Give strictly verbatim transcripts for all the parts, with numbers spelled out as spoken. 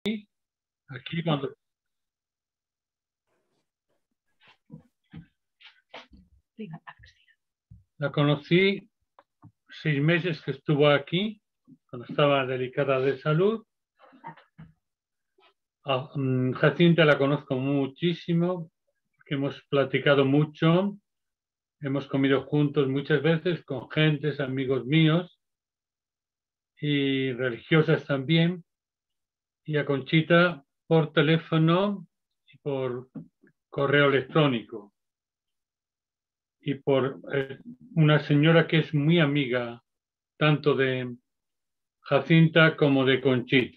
aquí cuando... La conocí seis meses que estuvo aquí, cuando estaba delicada de salud. A Jacinta la conozco muchísimo, porque hemos platicado mucho, hemos comido juntos muchas veces con gentes, amigos míos y religiosas también. Y a Conchita por teléfono y por correo electrónico. Y por eh, una señora que es muy amiga tanto de Jacinta como de Conchita.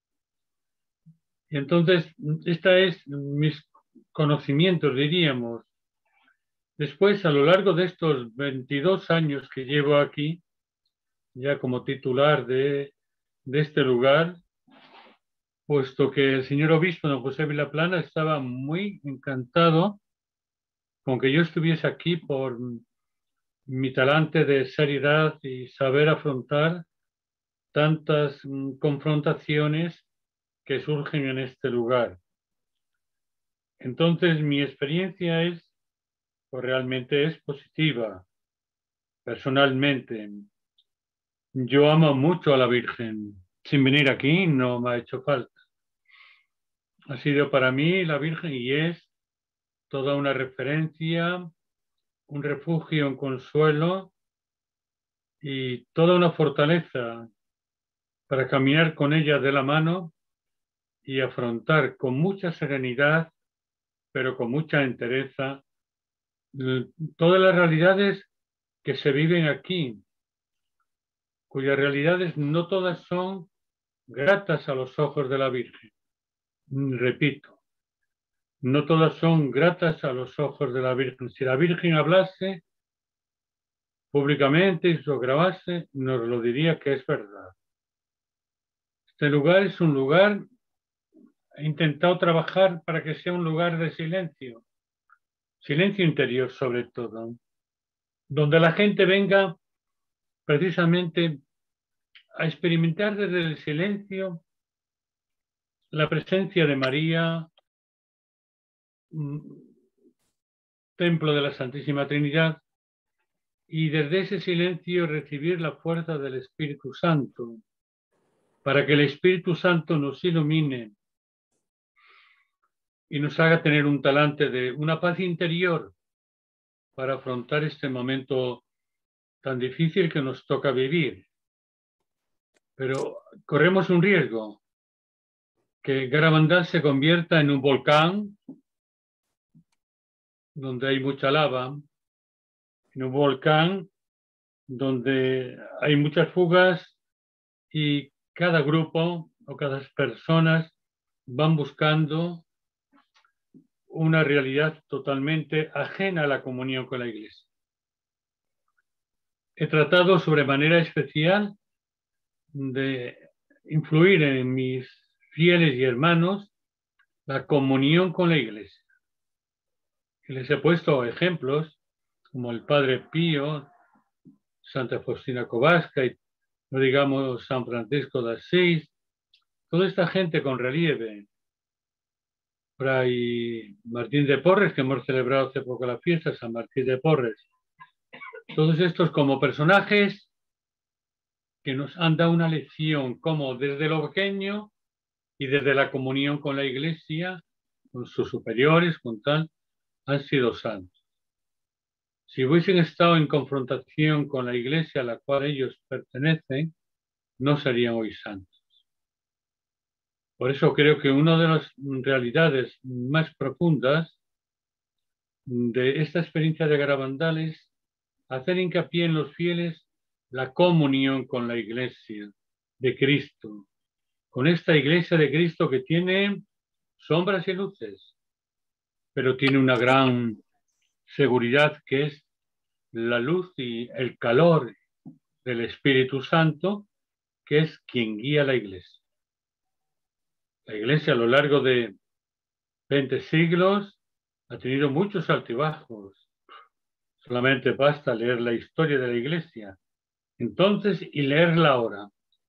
Y entonces, esta es mis conocimientos, diríamos. Después, a lo largo de estos veintidós años que llevo aquí, ya como titular de, de este lugar, puesto que el señor obispo, don José Vilaplana, estaba muy encantado con que yo estuviese aquí por mi talante de seriedad y saber afrontar tantas mm, confrontaciones que surgen en este lugar. Entonces, mi experiencia es, pues realmente es positiva, personalmente. Yo amo mucho a la Virgen. Sin venir aquí no me ha hecho falta. Ha sido para mí la Virgen y es toda una referencia, un refugio, un consuelo y toda una fortaleza para caminar con ella de la mano y afrontar con mucha serenidad, pero con mucha entereza, todas las realidades que se viven aquí, cuyas realidades no todas son gratas a los ojos de la Virgen. Repito, no todas son gratas a los ojos de la Virgen. Si la Virgen hablase públicamente y lo grabase, nos lo diría que es verdad. Este lugar es un lugar, he intentado trabajar para que sea un lugar de silencio, silencio interior sobre todo, donde la gente venga precisamente a experimentar desde el silencio la presencia de María, templo de la Santísima Trinidad, y desde ese silencio recibir la fuerza del Espíritu Santo, para que el Espíritu Santo nos ilumine y nos haga tener un talante de una paz interior para afrontar este momento tan difícil que nos toca vivir. Pero corremos un riesgo, que Garabandal se convierta en un volcán donde hay mucha lava, en un volcán donde hay muchas fugas y cada grupo o cada personas van buscando una realidad totalmente ajena a la comunión con la Iglesia. He tratado sobremanera especial de influir en mis fieles y hermanos la comunión con la Iglesia. Y les he puesto ejemplos como el Padre Pío, Santa Faustina Kowalska y no digamos San Francisco de Asís, toda esta gente con relieve. Fray Martín de Porres, que hemos celebrado hace poco la fiesta, San Martín de Porres. Todos estos como personajes que nos han dado una lección, como desde lo pequeño y desde la comunión con la Iglesia, con sus superiores, con tal, han sido santos. Si hubiesen estado en confrontación con la Iglesia a la cual ellos pertenecen, no serían hoy santos. Por eso creo que una de las realidades más profundas de esta experiencia de Garabandal es hacer hincapié en los fieles la comunión con la Iglesia de Cristo, con esta Iglesia de Cristo que tiene sombras y luces, pero tiene una gran seguridad que es la luz y el calor del Espíritu Santo, que es quien guía la Iglesia. La Iglesia a lo largo de veinte siglos ha tenido muchos altibajos. Solamente basta leer la historia de la Iglesia entonces y leerla ahora.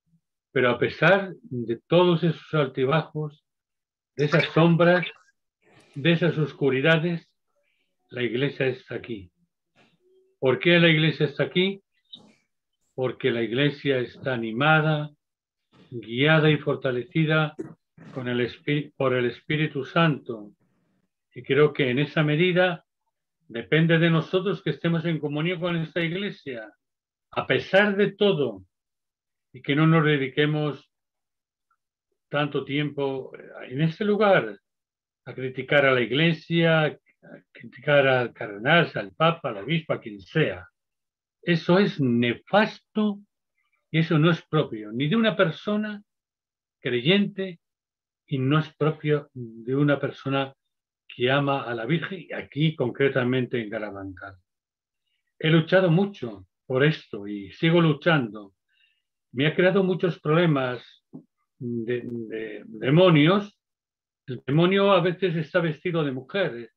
Pero a pesar de todos esos altibajos, de esas sombras, de esas oscuridades, la Iglesia está aquí. ¿Por qué la Iglesia está aquí? Porque la Iglesia está animada, guiada y fortalecida con el Espí- por el Espíritu Santo. Y creo que en esa medida depende de nosotros que estemos en comunión con esta Iglesia, a pesar de todo, y que no nos dediquemos tanto tiempo en este lugar a criticar a la Iglesia, a criticar al cardenal, al Papa, al obispo, a quien sea. Eso es nefasto y eso no es propio ni de una persona creyente y no es propio de una persona que ama a la Virgen, y aquí concretamente en Garabandal. He luchado mucho por esto y sigo luchando. Me ha creado muchos problemas de, de demonios. El demonio a veces está vestido de mujer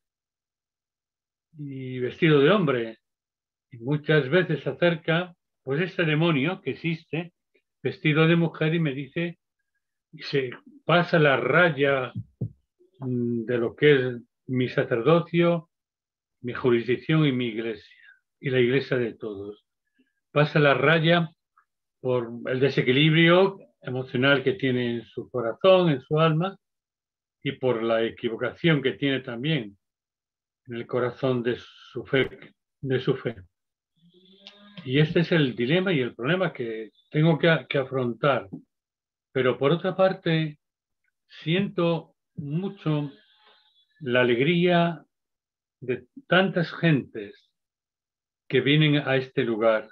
y vestido de hombre. Y muchas veces se acerca, pues ese demonio que existe, vestido de mujer, y me dice, y se pasa la raya mm, de lo que es mi sacerdocio, mi jurisdicción y mi iglesia, y la iglesia de todos. Pasa la raya por el desequilibrio emocional que tiene en su corazón, en su alma, y por la equivocación que tiene también en el corazón de su fe, de su fe. Y este es el dilema y el problema que tengo que, que afrontar. Pero por otra parte, siento mucho la alegría de tantas gentes que vienen a este lugar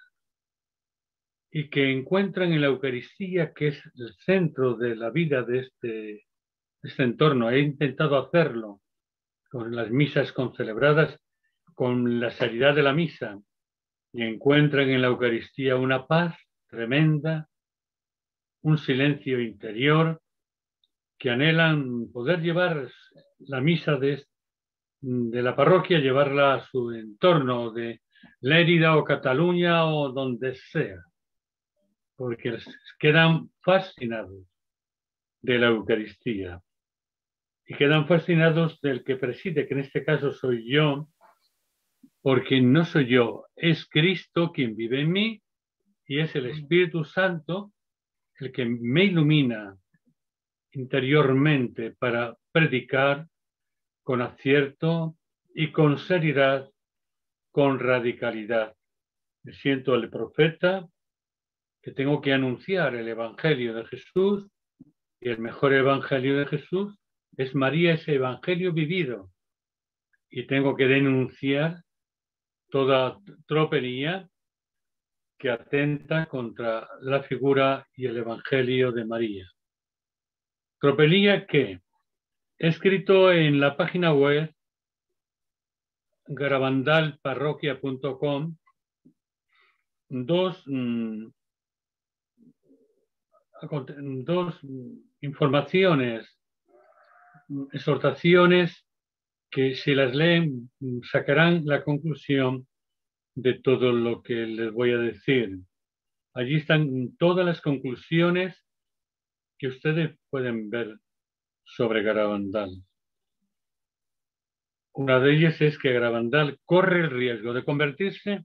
y que encuentran en la Eucaristía, que es el centro de la vida de este, de este entorno. He intentado hacerlo con las misas concelebradas, con la seriedad de la misa, y encuentran en la Eucaristía una paz tremenda, un silencio interior, que anhelan poder llevar la misa de, de la parroquia, llevarla a su entorno de Lérida o Cataluña o donde sea, porque quedan fascinados de la Eucaristía y quedan fascinados del que preside, que en este caso soy yo, porque no soy yo, es Cristo quien vive en mí y es el Espíritu Santo el que me ilumina interiormente para predicar con acierto y con seriedad, con radicalidad. Me siento el profeta que tengo que anunciar el Evangelio de Jesús, y el mejor Evangelio de Jesús es María, ese Evangelio vivido, y tengo que denunciar toda tropelía que atenta contra la figura y el Evangelio de María. Tropelía que he escrito en la página web garabandalparroquia punto com dos, mmm, dos informaciones, exhortaciones que si las leen sacarán la conclusión de todo lo que les voy a decir. Allí están todas las conclusiones que ustedes pueden ver sobre Garabandal. Una de ellas es que Garabandal corre el riesgo de convertirse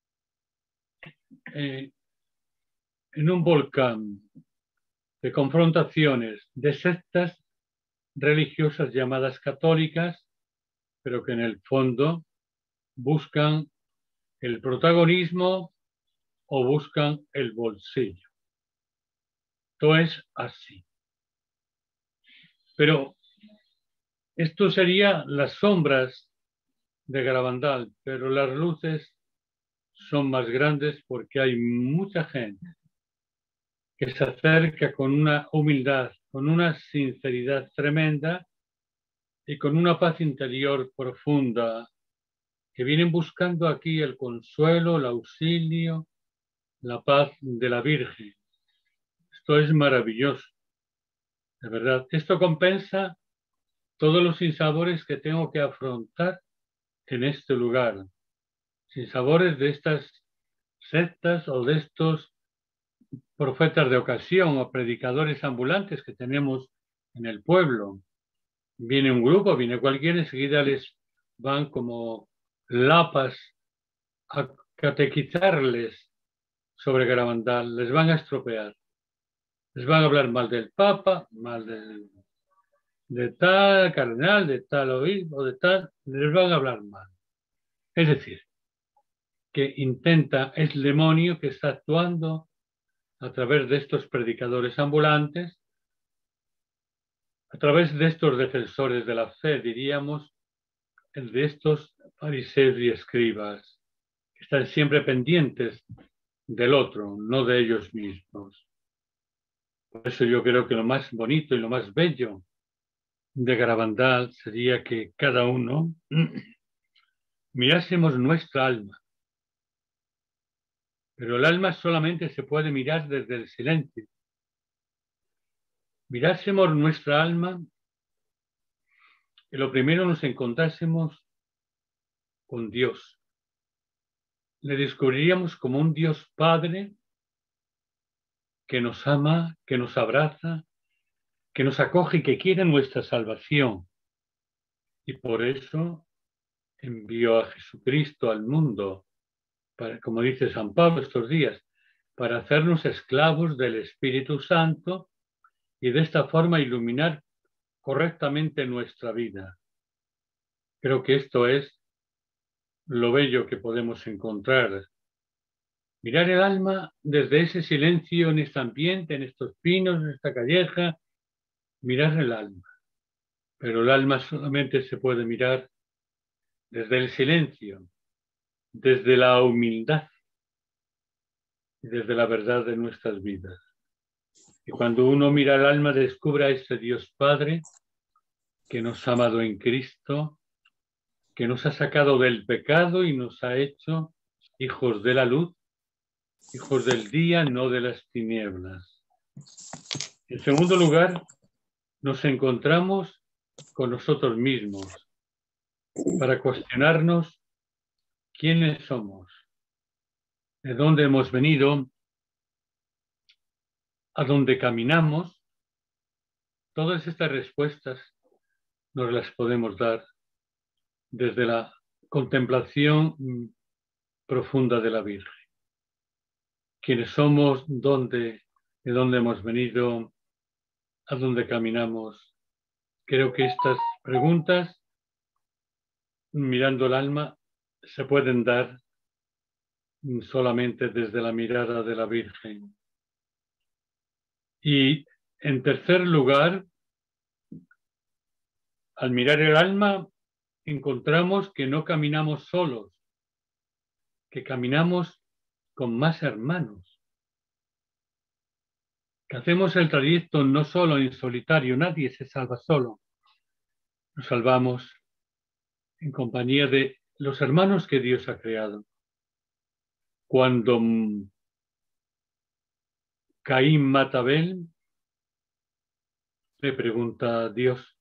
eh, en un volcán de confrontaciones, de sectas religiosas llamadas católicas, pero que en el fondo buscan el protagonismo o buscan el bolsillo. Todo es así. Pero esto sería las sombras de Garabandal, pero las luces son más grandes porque hay mucha gente que se acerca con una humildad, con una sinceridad tremenda y con una paz interior profunda, que vienen buscando aquí el consuelo, el auxilio, la paz de la Virgen. Esto es maravilloso, de verdad. Esto compensa todos los sinsabores que tengo que afrontar en este lugar. Sinsabores de estas sectas o de estos profetas de ocasión o predicadores ambulantes que tenemos en el pueblo. Viene un grupo, viene cualquiera, enseguida les van como lapas a catequizarles sobre Garabandal, les van a estropear. Les van a hablar mal del Papa, mal del, de tal cardenal, de tal obispo, de tal, les van a hablar mal. Es decir, que intenta, es el demonio que está actuando a través de estos predicadores ambulantes, a través de estos defensores de la fe, diríamos, de estos fariseos y escribas, que están siempre pendientes del otro, no de ellos mismos. Por eso yo creo que lo más bonito y lo más bello de Garabandal sería que cada uno mirásemos nuestra alma. Pero el alma solamente se puede mirar desde el silencio. Mirásemos nuestra alma y lo primero nos encontrásemos con Dios. Le descubriríamos como un Dios Padre que nos ama, que nos abraza, que nos acoge y que quiere nuestra salvación. Y por eso envió a Jesucristo al mundo, para, como dice San Pablo estos días, para hacernos esclavos del Espíritu Santo y de esta forma iluminar correctamente nuestra vida. Creo que esto es lo bello que podemos encontrar. Mirar el alma desde ese silencio, en este ambiente, en estos pinos, en esta calleja, mirar el alma. Pero el alma solamente se puede mirar desde el silencio, desde la humildad y desde la verdad de nuestras vidas. Y cuando uno mira el alma, descubre a ese Dios Padre que nos ha amado en Cristo, que nos ha sacado del pecado y nos ha hecho hijos de la luz, hijos del día, no de las tinieblas. En segundo lugar, nos encontramos con nosotros mismos para cuestionarnos quiénes somos, de dónde hemos venido, a dónde caminamos. Todas estas respuestas nos las podemos dar desde la contemplación profunda de la Virgen. Quiénes somos, dónde, de dónde hemos venido, a dónde caminamos. Creo que estas preguntas, mirando el alma, se pueden dar solamente desde la mirada de la Virgen. Y en tercer lugar, al mirar el alma, encontramos que no caminamos solos, que caminamos con más hermanos, que hacemos el trayecto no solo en solitario, nadie se salva solo. Nos salvamos en compañía de los hermanos que Dios ha creado. Cuando Caín mata a Abel, le pregunta a Dios,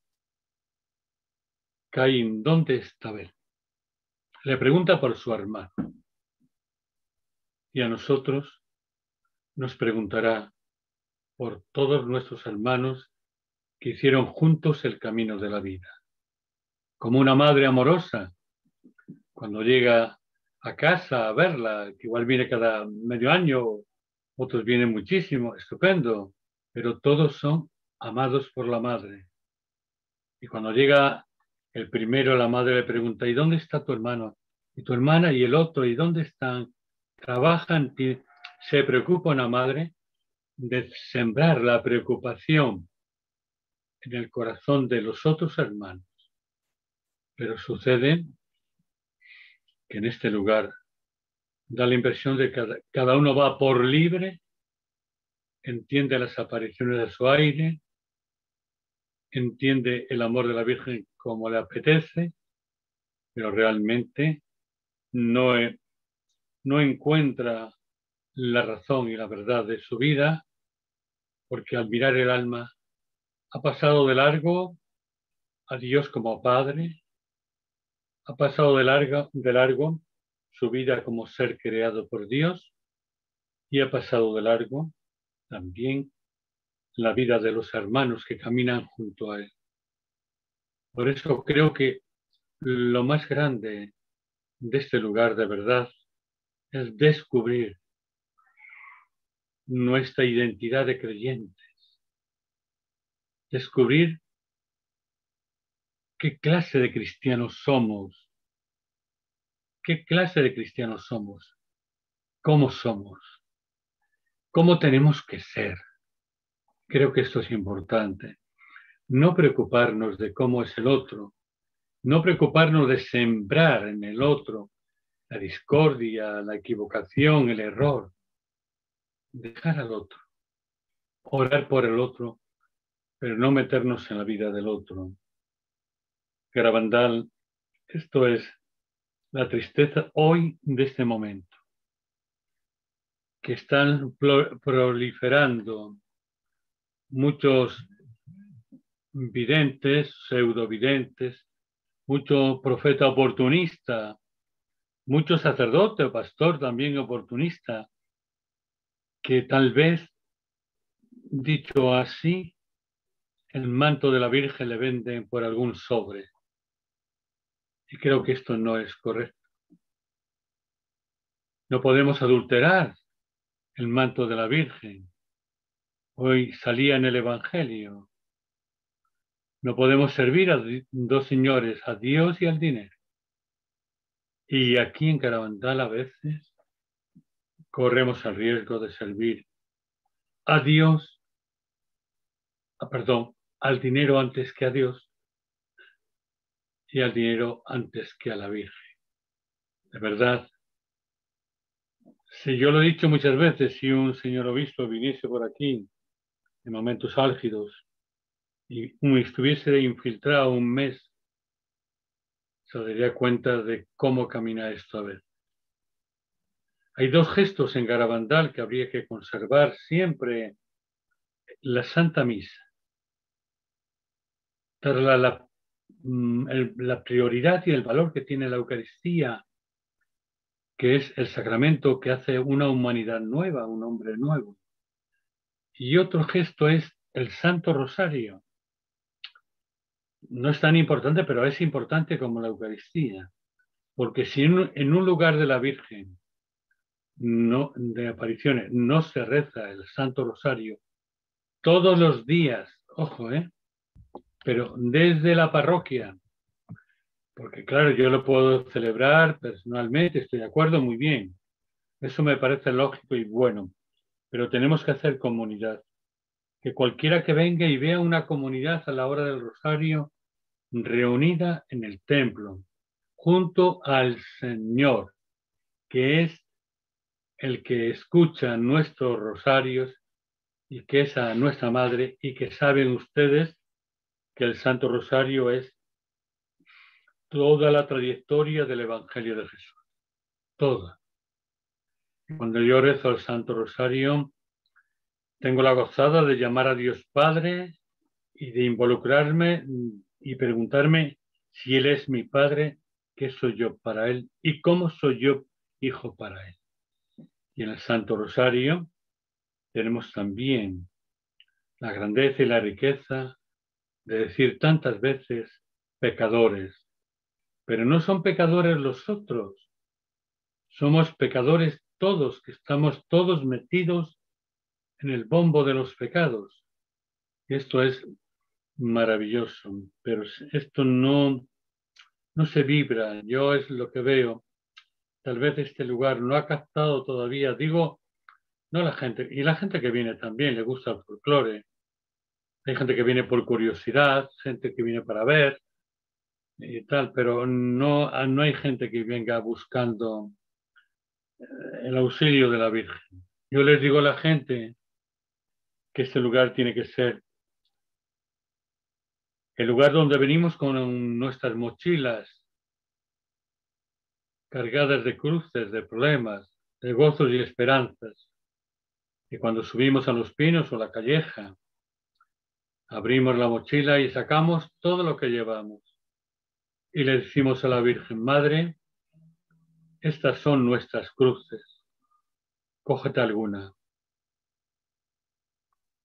Caín, ¿dónde está Abel? Le pregunta por su hermano. Y a nosotros nos preguntará por todos nuestros hermanos que hicieron juntos el camino de la vida. Como una madre amorosa, cuando llega a casa a verla, que igual viene cada medio año, otros vienen muchísimo, estupendo, pero todos son amados por la madre. Y cuando llega el primero, la madre le pregunta, ¿y dónde está tu hermano? Y tu hermana y el otro, ¿y dónde están? Trabajan, se preocupa una madre de sembrar la preocupación en el corazón de los otros hermanos. Pero sucede que en este lugar da la impresión de que cada, cada uno va por libre, entiende las apariciones de su aire, entiende el amor de la Virgen como le apetece, pero realmente no, no encuentra la razón y la verdad de su vida, porque al mirar el alma ha pasado de largo a Dios como Padre, ha pasado de largo, de largo su vida como ser creado por Dios y ha pasado de largo también la vida de los hermanos que caminan junto a él. Por eso creo que lo más grande de este lugar de verdad es descubrir nuestra identidad de creyentes, descubrir qué clase de cristianos somos, qué clase de cristianos somos, cómo somos, cómo tenemos que ser. Creo que esto es importante. No preocuparnos de cómo es el otro, no preocuparnos de sembrar en el otro la discordia, la equivocación, el error. Dejar al otro, orar por el otro, pero no meternos en la vida del otro. Garabandal, esto es la tristeza hoy de este momento, que están proliferando muchos videntes, pseudovidentes, mucho profeta oportunista, mucho sacerdote o pastor también oportunista, que tal vez, dicho así, el manto de la Virgen le venden por algún sobre. Y creo que esto no es correcto. No podemos adulterar el manto de la Virgen. Hoy salía en el Evangelio. No podemos servir a dos señores, a Dios y al dinero. Y aquí en Garabandal a veces corremos el riesgo de servir a Dios, a, perdón, al dinero antes que a Dios y al dinero antes que a la Virgen. De verdad, si yo lo he dicho muchas veces, si un señor obispo viniese por aquí en momentos álgidos y estuviese infiltrado un mes, se daría cuenta de cómo camina esto a ver. Hay dos gestos en Garabandal que habría que conservar siempre: la Santa Misa, darle la, la prioridad y el valor que tiene la Eucaristía, que es el sacramento que hace una humanidad nueva, un hombre nuevo. Y otro gesto es el Santo Rosario. No es tan importante, pero es importante como la Eucaristía, porque si en, en un lugar de la Virgen no, de apariciones no se reza el Santo Rosario todos los días, ojo, ¿eh? Pero desde la parroquia, porque claro, yo lo puedo celebrar personalmente, estoy de acuerdo, muy bien, eso me parece lógico y bueno, pero tenemos que hacer comunidad, que cualquiera que venga y vea una comunidad a la hora del Rosario reunida en el templo, junto al Señor, que es el que escucha nuestros rosarios y que es a nuestra Madre, y que saben ustedes que el Santo Rosario es toda la trayectoria del Evangelio de Jesús, toda. Cuando yo rezo el Santo Rosario, tengo la gozada de llamar a Dios Padre y de involucrarme y preguntarme si Él es mi Padre, qué soy yo para Él y cómo soy yo hijo para Él. Y en el Santo Rosario tenemos también la grandeza y la riqueza de decir tantas veces pecadores, pero no son pecadores los otros, somos pecadores todos, que estamos todos metidos en el bombo de los pecados. Esto es maravilloso, pero esto no, no se vibra. Yo es lo que veo. Tal vez este lugar no ha captado todavía, digo, no la gente, y la gente que viene también le gusta el folclore. Hay gente que viene por curiosidad, gente que viene para ver y tal, pero no, no hay gente que venga buscando el auxilio de la Virgen. Yo les digo a la gente que este lugar tiene que ser el lugar donde venimos con nuestras mochilas cargadas de cruces, de problemas, de gozos y esperanzas. Y cuando subimos a los pinos o la calleja, abrimos la mochila y sacamos todo lo que llevamos. Y le decimos a la Virgen Madre, estas son nuestras cruces, cógete alguna.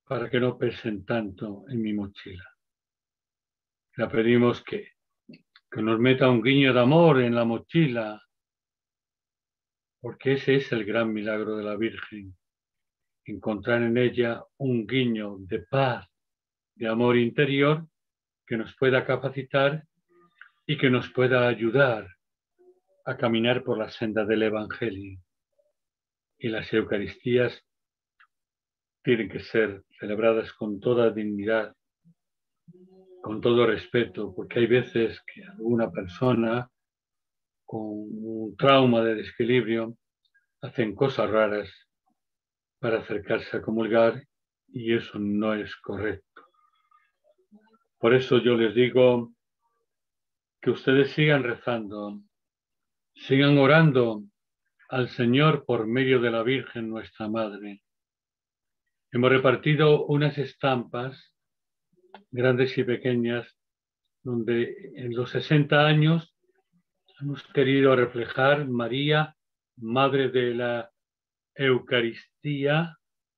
para que no pesen tanto en mi mochila. Le pedimos que, que nos meta un guiño de amor en la mochila, porque ese es el gran milagro de la Virgen, encontrar en ella un guiño de paz, de amor interior, que nos pueda capacitar y que nos pueda ayudar a caminar por la senda del Evangelio. Y las Eucaristías tienen que ser celebradas con toda dignidad, con todo respeto, porque hay veces que alguna persona con un trauma de desequilibrio hacen cosas raras para acercarse a comulgar y eso no es correcto. Por eso yo les digo que ustedes sigan rezando, sigan orando al Señor por medio de la Virgen nuestra Madre. Hemos repartido unas estampas, grandes y pequeñas, donde en los sesenta años hemos querido reflejar María, Madre de la Eucaristía,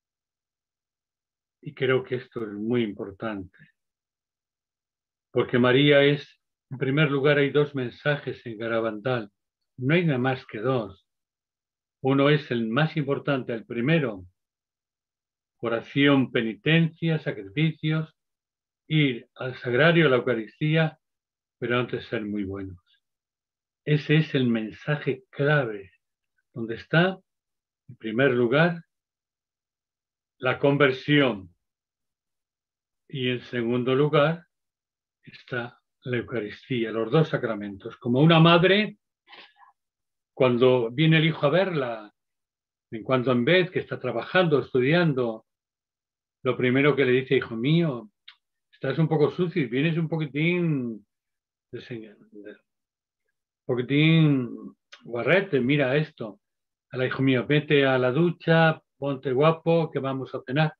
y creo que esto es muy importante, porque María es, en primer lugar, hay dos mensajes en Garabandal, no hay nada más que dos. Uno es el más importante, el primero, oración, penitencia, sacrificios, ir al sagrario, a la Eucaristía, pero antes ser muy buenos. Ese es el mensaje clave, donde está, en primer lugar, la conversión y en segundo lugar está la Eucaristía, los dos sacramentos. Como una madre, cuando viene el hijo a verla, en cuanto en vez que está trabajando, estudiando, lo primero que le dice, hijo mío, estás un poco sucio, vienes un poquitín, un poquitín guarrete, mira esto. A la hijo mío, vete a la ducha, ponte guapo, que vamos a cenar.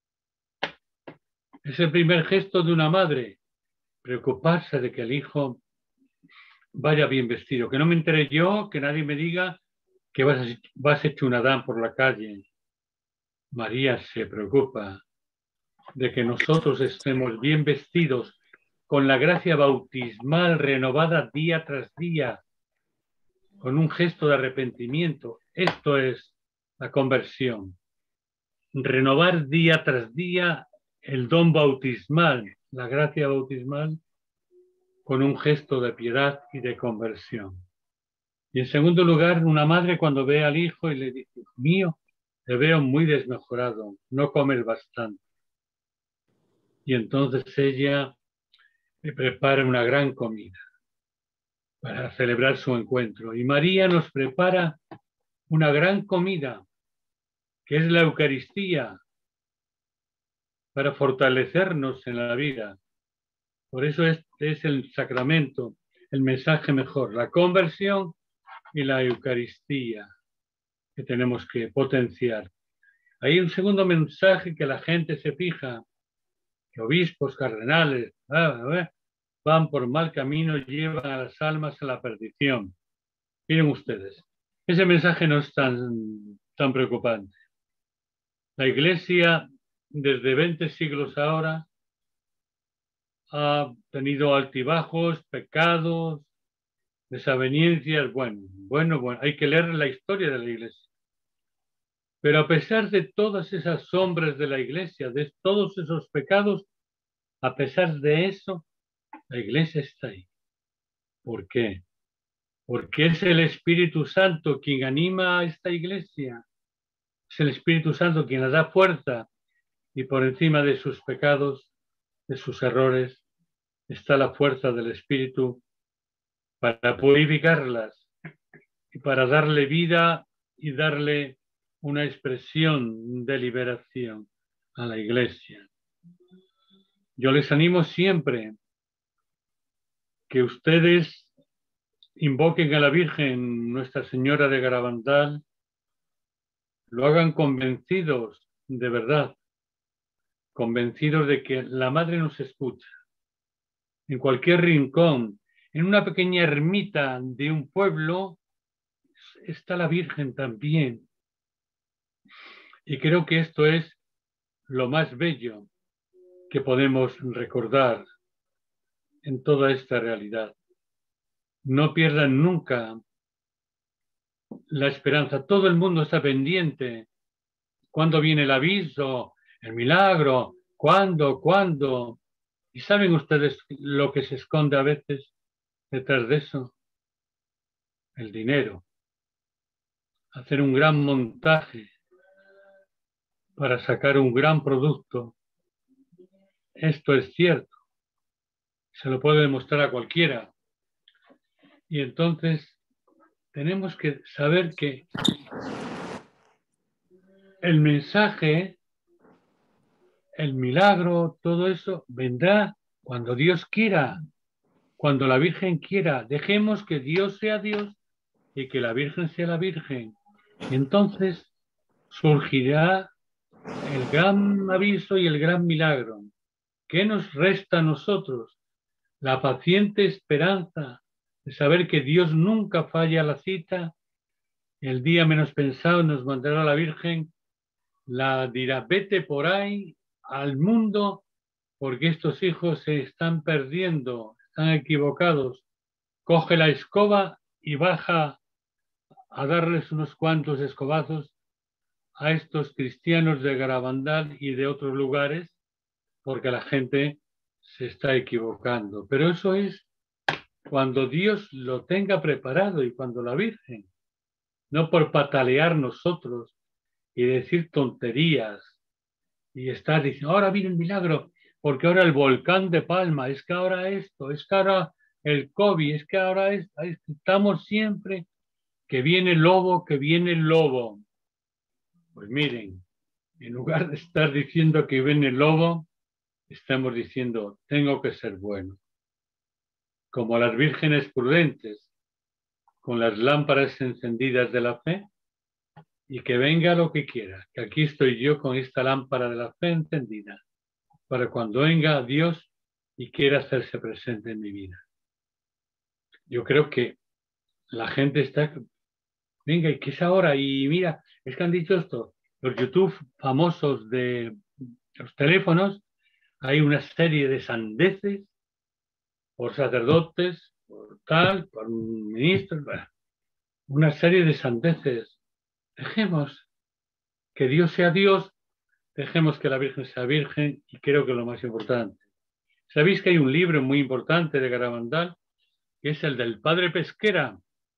Es el primer gesto de una madre, preocuparse de que el hijo vaya bien vestido, que no me entere yo, que nadie me diga que vas, a, vas hecho un Adán por la calle. María se preocupa de que nosotros estemos bien vestidos con la gracia bautismal renovada día tras día, con un gesto de arrepentimiento. Esto es la conversión. Renovar día tras día el don bautismal, la gracia bautismal, con un gesto de piedad y de conversión. Y en segundo lugar, una madre cuando ve al hijo y le dice, mío, te veo muy desmejorado, no comes bastante. Y entonces ella le prepara una gran comida para celebrar su encuentro. Y María nos prepara una gran comida, que es la Eucaristía, para fortalecernos en la vida. Por eso este es el sacramento, el mensaje mejor, la conversión y la Eucaristía, que tenemos que potenciar. Hay un segundo mensaje que la gente se fija, que obispos, cardenales, ah, van por mal camino y llevan a las almas a la perdición. Miren ustedes, ese mensaje no es tan, tan preocupante. La Iglesia, desde veinte siglos ahora, ha tenido altibajos, pecados, desavenencias. Bueno, bueno, bueno, hay que leer la historia de la Iglesia. Pero a pesar de todas esas sombras de la Iglesia, de todos esos pecados, a pesar de eso, la Iglesia está ahí. ¿Por qué? Porque es el Espíritu Santo quien anima a esta Iglesia. Es el Espíritu Santo quien la da fuerza y por encima de sus pecados, de sus errores, está la fuerza del Espíritu para purificarlas y para darle vida y darle una expresión de liberación a la Iglesia. Yo les animo siempre que ustedes invoquen a la Virgen Nuestra Señora de Garabandal, lo hagan convencidos de verdad, convencidos de que la Madre nos escucha. En cualquier rincón, en una pequeña ermita de un pueblo, está la Virgen también. Y creo que esto es lo más bello que podemos recordar en toda esta realidad. No pierdan nunca la esperanza. Todo el mundo está pendiente. ¿Cuándo viene el aviso? El milagro. ¿Cuándo? ¿Cuándo? ¿Y saben ustedes lo que se esconde a veces detrás de eso? El dinero. Hacer un gran montaje para sacar un gran producto. Esto es cierto. Se lo puede demostrar a cualquiera. Y entonces tenemos que saber que el mensaje, el milagro, todo eso vendrá cuando Dios quiera, cuando la Virgen quiera. Dejemos que Dios sea Dios y que la Virgen sea la Virgen. Y entonces surgirá el gran aviso y el gran milagro. ¿Qué nos resta a nosotros? La paciente esperanza de saber que Dios nunca falla a la cita. El día menos pensado nos mandará la Virgen, la dirá, vete por ahí al mundo porque estos hijos se están perdiendo, están equivocados. Coge la escoba y baja a darles unos cuantos escobazos a estos cristianos de Garabandal y de otros lugares porque la gente se está equivocando. Pero eso es cuando Dios lo tenga preparado y cuando la Virgen, no por patalear nosotros y decir tonterías y estar diciendo, ahora viene el milagro, porque ahora el volcán de Palma, es que ahora esto, es que ahora el COVID, es que ahora es, estamos siempre que viene el lobo, que viene el lobo. Pues miren, en lugar de estar diciendo que viene el lobo, estamos diciendo, tengo que ser bueno. Como las vírgenes prudentes, con las lámparas encendidas de la fe, y que venga lo que quiera, que aquí estoy yo con esta lámpara de la fe encendida, para cuando venga Dios y quiera hacerse presente en mi vida. Yo creo que la gente está, venga, ¿y qué es ahora? Y mira, es que han dicho esto, los YouTube famosos de los teléfonos, hay una serie de sandeces por sacerdotes, por tal, por ministros, bueno, una serie de sandeces. Dejemos que Dios sea Dios, dejemos que la Virgen sea Virgen y creo que lo más importante. ¿Sabéis que hay un libro muy importante de Garabandal, que es el del padre Pesquera?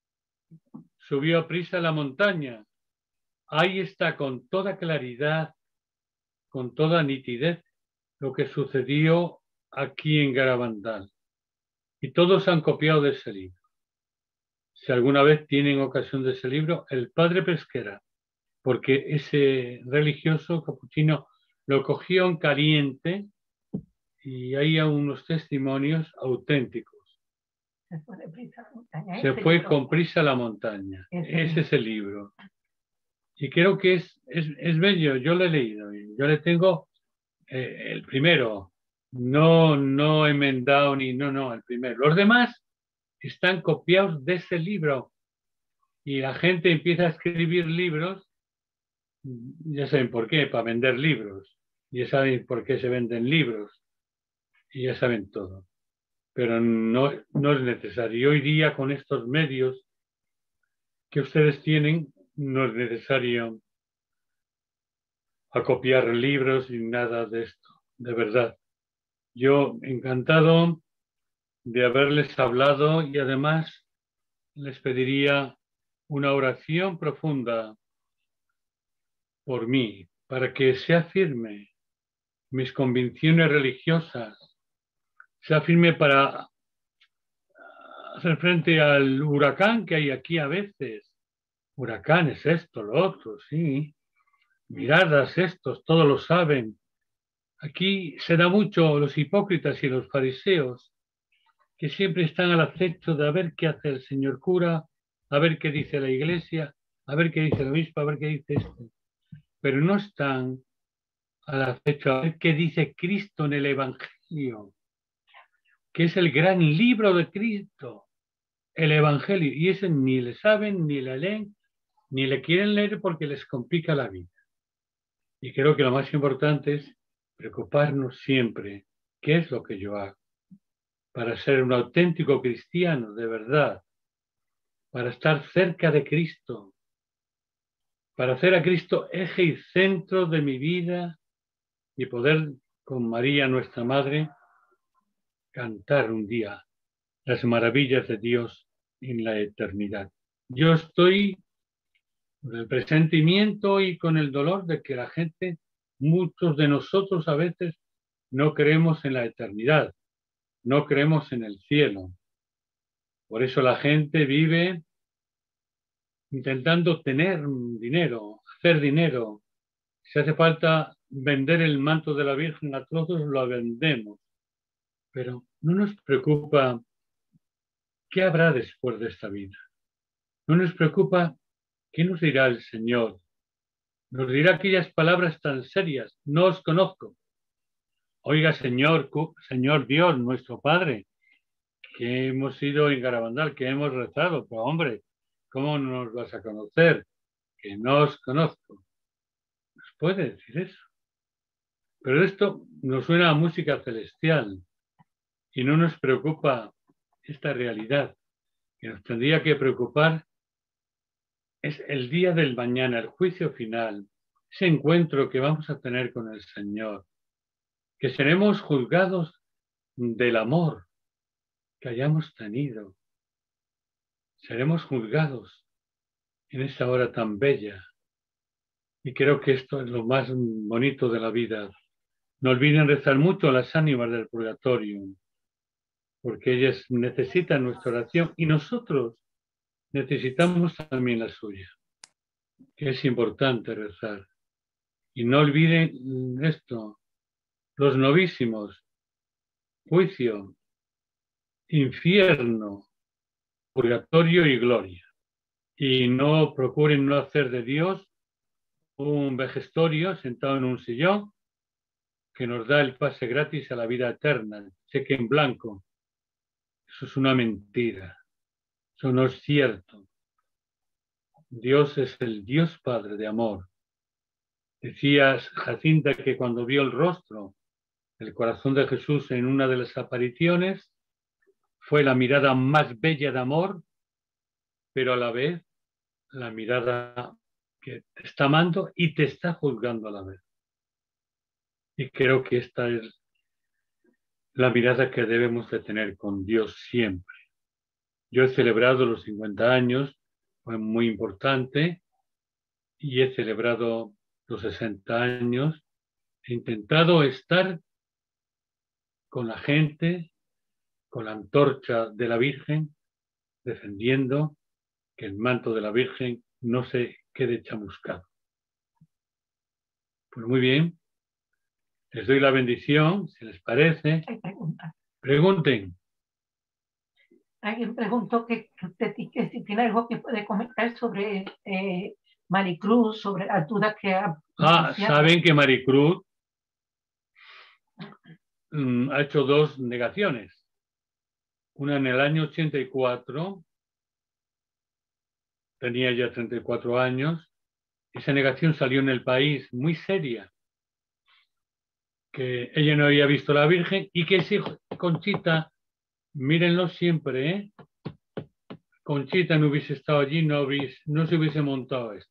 Subió a prisa a la montaña. Ahí está con toda claridad, con toda nitidez, lo que sucedió aquí en Garabandal. Y todos han copiado de ese libro. Si alguna vez tienen ocasión de ese libro, el padre Pesquera, porque ese religioso capuchino lo cogió en caliente y hay unos testimonios auténticos. Se fue, deprisa a la montaña. Se Ese fue libro. con prisa a la montaña. Ese Ese es el libro. Y creo que es, es, es bello. Yo lo he leído. Yo le tengo eh, el primero. No, no enmendado ni no, no, el primero. Los demás están copiados de ese libro. Y la gente empieza a escribir libros. Ya saben por qué, para vender libros. Ya saben por qué se venden libros. Y ya saben todo. Pero no, no es necesario. Hoy día con estos medios que ustedes tienen, no es necesario a copiar libros ni nada de esto, de verdad. Yo encantado de haberles hablado y además les pediría una oración profunda por mí, para que sea firme mis convicciones religiosas, sea firme para hacer frente al huracán que hay aquí a veces. Huracanes, esto, lo otro, sí. Miradas estos, todos lo saben. Aquí se da mucho los hipócritas y los fariseos, que siempre están al acecho de a ver qué hace el señor cura, a ver qué dice la iglesia, a ver qué dice el obispo, a ver qué dice este. Pero no están al acecho a ver qué dice Cristo en el Evangelio, que es el gran libro de Cristo, el Evangelio. Y ese ni le saben, ni le leen, ni le quieren leer porque les complica la vida. Y creo que lo más importante es preocuparnos siempre, ¿qué es lo que yo hago? Para ser un auténtico cristiano, de verdad, para estar cerca de Cristo, para hacer a Cristo eje y centro de mi vida y poder, con María, nuestra Madre, cantar un día las maravillas de Dios en la eternidad. Yo estoy con el presentimiento y con el dolor de que la gente, muchos de nosotros a veces, no creemos en la eternidad, no creemos en el cielo. Por eso la gente vive intentando tener dinero, hacer dinero. Si hace falta vender el manto de la Virgen a trozos, lo vendemos. Pero no nos preocupa qué habrá después de esta vida. No nos preocupa qué nos dirá el Señor. Nos dirá aquellas palabras tan serias. No os conozco. Oiga, Señor, Señor Dios, nuestro Padre, que hemos ido en Garabandal, que hemos rezado, pero hombre, ¿cómo nos vas a conocer? Que no os conozco. Nos puede decir eso. Pero esto nos suena a música celestial y no nos preocupa esta realidad. Que nos tendría que preocupar es el día del mañana, el juicio final, ese encuentro que vamos a tener con el Señor, que seremos juzgados del amor que hayamos tenido. Seremos juzgados en esa hora tan bella. Y creo que esto es lo más bonito de la vida. No olviden rezar mucho a las ánimas del purgatorio, porque ellas necesitan nuestra oración y nosotros necesitamos también la suya, que es importante rezar. Y no olviden esto, los novísimos, juicio, infierno, purgatorio y gloria. Y no procuren no hacer de Dios un vejestorio sentado en un sillón que nos da el pase gratis a la vida eterna, cheque en blanco. Eso es una mentira. Eso no es cierto. Dios es el Dios Padre de amor. Decías, Jacinta, que cuando vio el rostro, el corazón de Jesús en una de las apariciones, fue la mirada más bella de amor, pero a la vez la mirada que te está amando y te está juzgando a la vez. Y creo que esta es la mirada que debemos de tener con Dios siempre. Yo he celebrado los cincuenta años, fue muy importante, y he celebrado los sesenta años. He intentado estar con la gente, con la antorcha de la Virgen, defendiendo que el manto de la Virgen no se quede chamuscado. Pues muy bien, les doy la bendición, si les parece. Hay preguntas. Pregunten. Alguien preguntó que, que usted que si tiene algo que puede comentar sobre eh, Maricruz, sobre las dudas que ha... Ah, saben que Maricruz mm, ha hecho dos negaciones. Una en el año ochenta y cuatro, tenía ya treinta y cuatro años. Esa negación salió en El País, muy seria, que ella no había visto a la Virgen y que si Conchita, mírenlo siempre, ¿eh? Conchita no hubiese estado allí, no, hubiese, no se hubiese montado esto.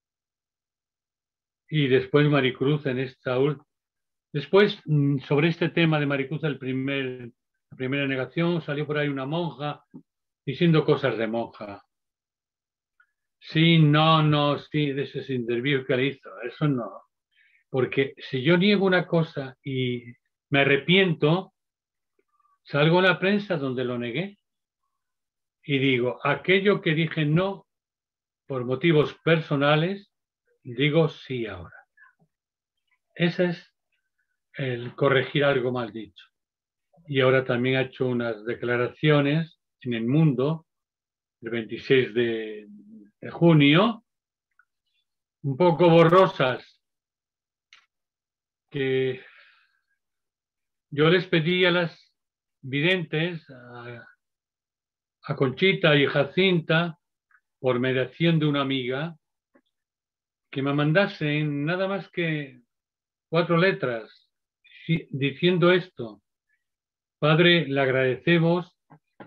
Y después Maricruz en esta última. Después, sobre este tema de Maricruz, el primer, la primera negación, salió por ahí una monja diciendo cosas de monja. Sí, no, no, sí, de esos interviews que le hizo, eso no. Porque si yo niego una cosa y me arrepiento, salgo en la prensa donde lo negué y digo, aquello que dije no por motivos personales, digo sí ahora. Ese es el corregir algo mal dicho. Y ahora también ha hecho unas declaraciones en El Mundo, el veintiséis de, de junio, un poco borrosas, que yo les pedí a las videntes, a, a Conchita y Jacinta, por mediación de una amiga, que me mandasen nada más que cuatro letras diciendo esto. Padre, le agradecemos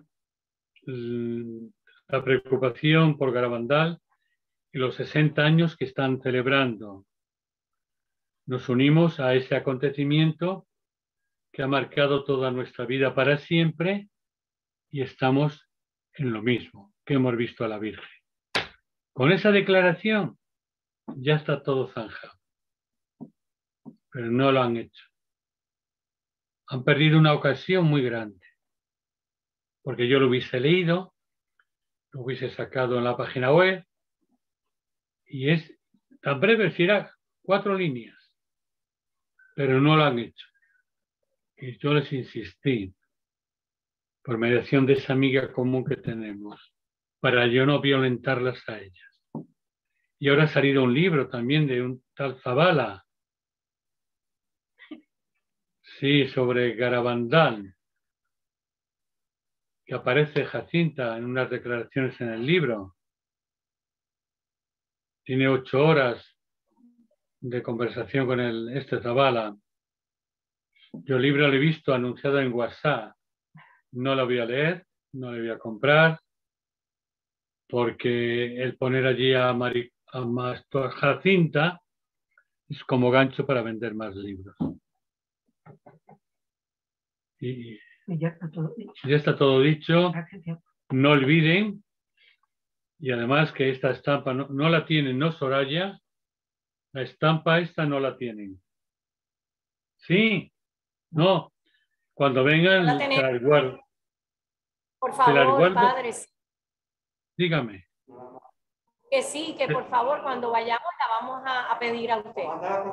la preocupación por Garabandal y los sesenta años que están celebrando. Nos unimos a ese acontecimiento que ha marcado toda nuestra vida para siempre y estamos en lo mismo que hemos visto a la Virgen. Con esa declaración ya está todo zanjado, pero no lo han hecho. Han perdido una ocasión muy grande, porque yo lo hubiese leído, lo hubiese sacado en la página web y es tan breve, si era cuatro líneas, pero no lo han hecho. Y yo les insistí, por mediación de esa amiga común que tenemos, para yo no violentarlas a ellas. Y ahora ha salido un libro también de un tal Zavala, sí, sobre Garabandal, que aparece Jacinta en unas declaraciones en el libro. Tiene ocho horas de conversación con el, este Zavala. Yo el libro lo he visto anunciado en WhatsApp. No lo voy a leer, no lo voy a comprar, porque el poner allí a, Mari, a Jacinta es como gancho para vender más libros. Y, y ya está todo dicho. Ya está todo dicho. No olviden, y además que esta estampa no, no la tienen, no Soraya, la estampa esta no la tienen. Sí, no, cuando vengan no te la guardo. Por favor, padres. Dígame. Que sí, que por favor, cuando vayamos la vamos a, a pedir a usted.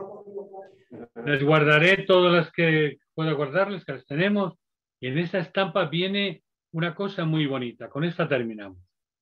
Les guardaré todas las que puedo guardarles, que las tenemos. Y en esa estampa viene una cosa muy bonita. Con esta terminamos.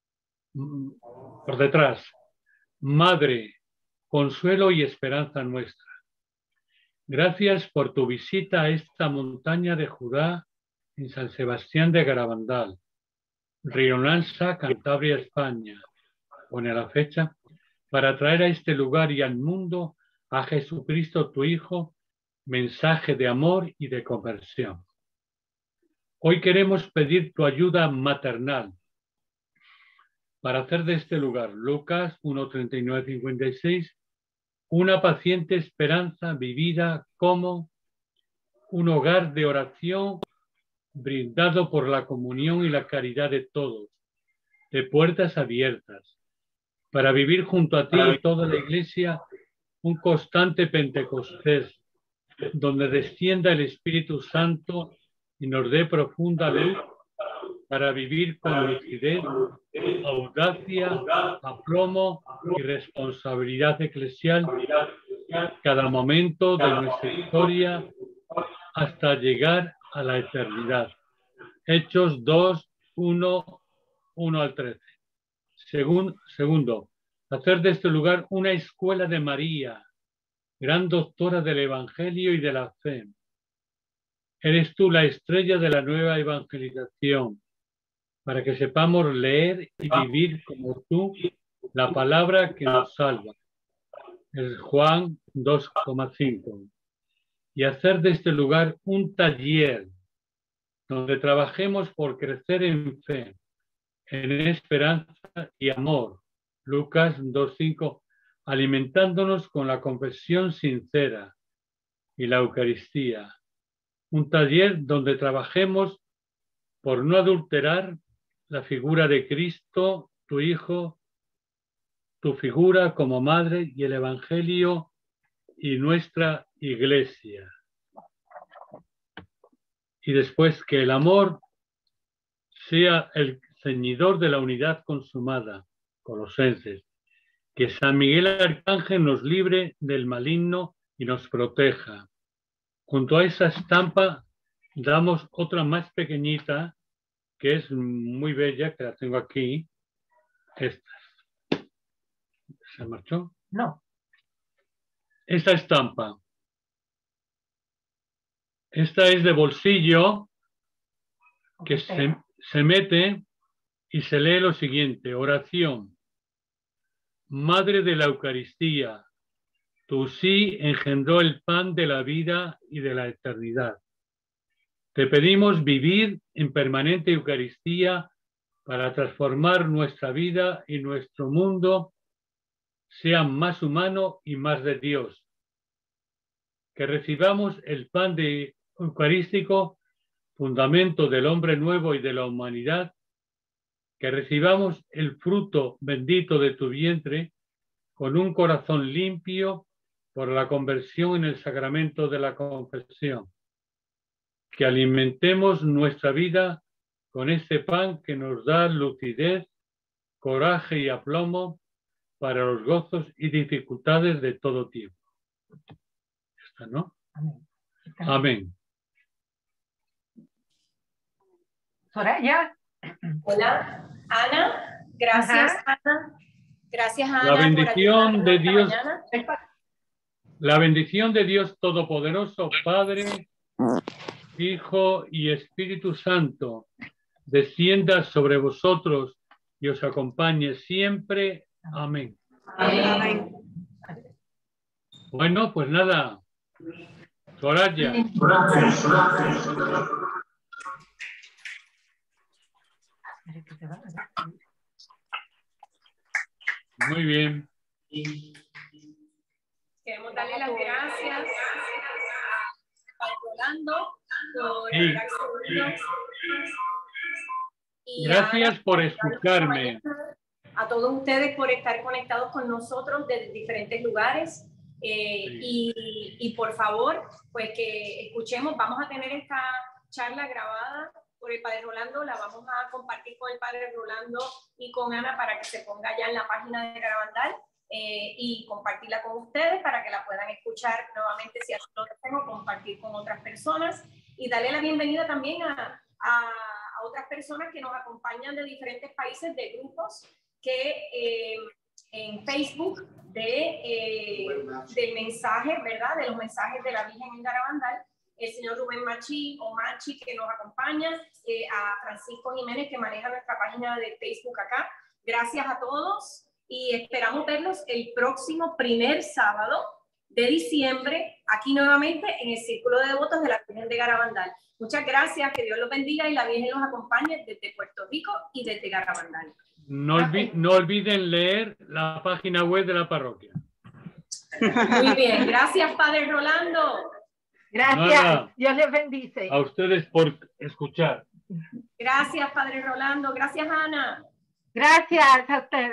Por detrás, Madre, consuelo y esperanza nuestra. Gracias por tu visita a esta montaña de Judá en San Sebastián de Garabandal, Rionanza, Cantabria, España. Pone la fecha, para traer a este lugar y al mundo a Jesucristo tu Hijo, mensaje de amor y de conversión. Hoy queremos pedir tu ayuda maternal para hacer de este lugar, Lucas uno, treinta y nueve, cincuenta y seis, una paciente esperanza vivida como un hogar de oración brindado por la comunión y la caridad de todos, de puertas abiertas, para vivir junto a ti y toda la Iglesia un constante Pentecostés, donde descienda el Espíritu Santo y nos dé profunda luz para vivir con lucidez, audacia, aplomo y responsabilidad eclesial cada momento de nuestra historia hasta llegar a la eternidad. Hechos dos, uno, uno al trece. Según, segundo, hacer de este lugar una escuela de María, gran doctora del Evangelio y de la fe. Eres tú la estrella de la nueva evangelización, para que sepamos leer y vivir como tú la palabra que nos salva. Es Juan dos coma cinco. Y hacer de este lugar un taller donde trabajemos por crecer en fe, en esperanza y amor. Lucas dos cinco, alimentándonos con la confesión sincera y la Eucaristía. Un taller donde trabajemos por no adulterar la figura de Cristo, tu Hijo, tu figura como madre y el Evangelio y nuestra Iglesia. Y después que el amor sea el ceñidor de la unidad consumada, Colosenses. Que San Miguel Arcángel nos libre del maligno y nos proteja. Junto a esa estampa damos otra más pequeñita, que es muy bella, que la tengo aquí. Esta. ¿Se marchó? No. Esta estampa. Esta es de bolsillo, que se, se mete y se lee lo siguiente: oración. Madre de la Eucaristía, tu sí engendró el pan de la vida y de la eternidad. Te pedimos vivir en permanente Eucaristía para transformar nuestra vida y nuestro mundo sea más humano y más de Dios. Que recibamos el pan de eucarístico, fundamento del hombre nuevo y de la humanidad. Que recibamos el fruto bendito de tu vientre con un corazón limpio por la conversión en el sacramento de la confesión. Que alimentemos nuestra vida con este pan que nos da lucidez, coraje y aplomo para los gozos y dificultades de todo tiempo. ¿Está, no? Amén. Amén. Soraya. Hola, Ana. Gracias, Ajá. Ana. Gracias, Ana. La bendición de Dios, mañana. la bendición de Dios Todopoderoso, Padre, Hijo y Espíritu Santo, descienda sobre vosotros y os acompañe siempre. Amén. Amén. Bueno, pues nada. Soraya. Muy bien. Queremos darle las gracias a Rolando por Sí. haber accedido. Y Gracias a- por escucharme. A todos ustedes por estar conectados con nosotros desde diferentes lugares. Eh, Sí. y, y por favor, pues que escuchemos, vamos a tener esta charla grabada por el Padre Rolando, la vamos a compartir con el Padre Rolando y con Ana para que se ponga ya en la página de Garabandal eh, y compartirla con ustedes para que la puedan escuchar nuevamente si así lo desean, compartir con otras personas y darle la bienvenida también a, a, a otras personas que nos acompañan de diferentes países, de grupos que eh, en Facebook de, eh, del mensaje, ¿verdad? De los mensajes de la Virgen en Garabandal, el señor Rubén Machi o Machi que nos acompaña, eh, a Francisco Jiménez que maneja nuestra página de Facebook acá. Gracias a todos y esperamos verlos el próximo primer sábado de diciembre aquí nuevamente en el Círculo de Devotos de la Virgen de Garabandal. Muchas gracias, que Dios los bendiga y la Virgen los acompañe desde Puerto Rico y desde Garabandal. No, olvi- no olviden leer la página web de la parroquia. Muy bien, gracias Padre Rolando. Gracias. Nada. Dios les bendice. A ustedes por escuchar. Gracias Padre Rolando, gracias Ana. Gracias a ustedes.